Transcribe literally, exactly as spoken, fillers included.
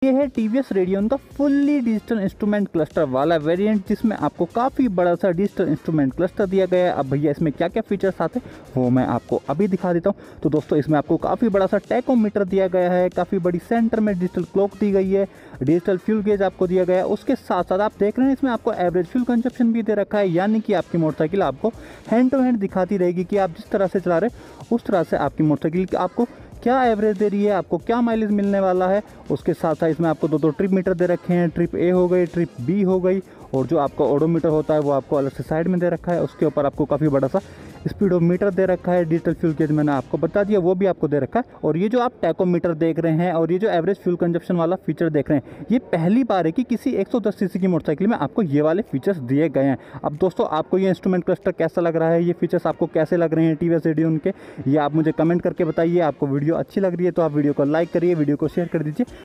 ये है T V S Radeon का फुल्ली डिजिटल इंस्ट्रूमेंट क्लस्टर वाला वेरिएंट, जिसमें आपको काफ़ी बड़ा सा डिजिटल इंस्ट्रूमेंट क्लस्टर दिया गया है। अब भैया इसमें क्या क्या फीचर्स आते हैं वो मैं आपको अभी दिखा देता हूँ। तो दोस्तों इसमें आपको काफ़ी बड़ा सा टैकोमीटर दिया गया है, काफ़ी बड़ी सेंटर में डिजिटल क्लॉक दी गई है, डिजिटल फ्यूल गेज आपको दिया गया है। उसके साथ साथ आप देख रहे हैं इसमें आपको एवरेज फ्यूल कंजप्शन भी दे रखा है, यानी कि आपकी मोटरसाइकिल आपको हैंड टू हैंड दिखाती रहेगी कि आप जिस तरह से चला रहे उस तरह से आपकी मोटरसाइकिल आपको क्या एवरेज दे रही है, आपको क्या माइलेज मिलने वाला है। उसके साथ साथ इसमें आपको दो दो ट्रिप मीटर दे रखे हैं, ट्रिप ए हो गई, ट्रिप बी हो गई, और जो आपका ओडोमीटर होता है वो आपको अलग से साइड में दे रखा है। उसके ऊपर आपको काफ़ी बड़ा सा स्पीडोमीटर दे रखा है, डिजिटल फ्यूल गेज मैंने आपको बता दिया वो भी आपको दे रखा है। और ये जो आप टैकोमीटर देख रहे हैं और ये जो एवरेज फ्यूल कंजप्शन वाला फीचर देख रहे हैं, ये पहली बार है कि किसी एक सौ दस सीसी की मोटरसाइकिल में आपको ये वाले फीचर्स दिए गए हैं। अब दोस्तों आपको ये इंस्ट्रूमेंट क्लस्टर कैसा लग रहा है, ये फीचर्स आपको कैसे लग रहे हैं टी वी एस रेडियन के, ये आप मुझे कमेंट करके बताइए। आपको वीडियो अच्छी लग रही है तो आप वीडियो को लाइक करिए, वीडियो को शेयर कर दीजिए।